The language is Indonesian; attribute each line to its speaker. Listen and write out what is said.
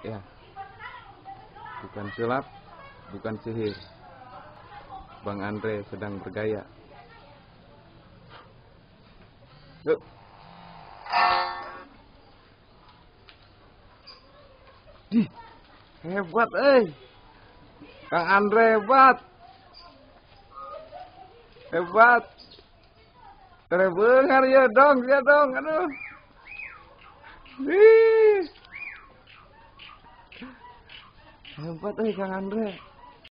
Speaker 1: Ya, bukan sulap, bukan sihir. Bang Andre sedang bergaya. Yuk. Dih, hebat Kang Andre hebat. Hebat. Terebengar ya dong, aduh. Hebat Kang Andre.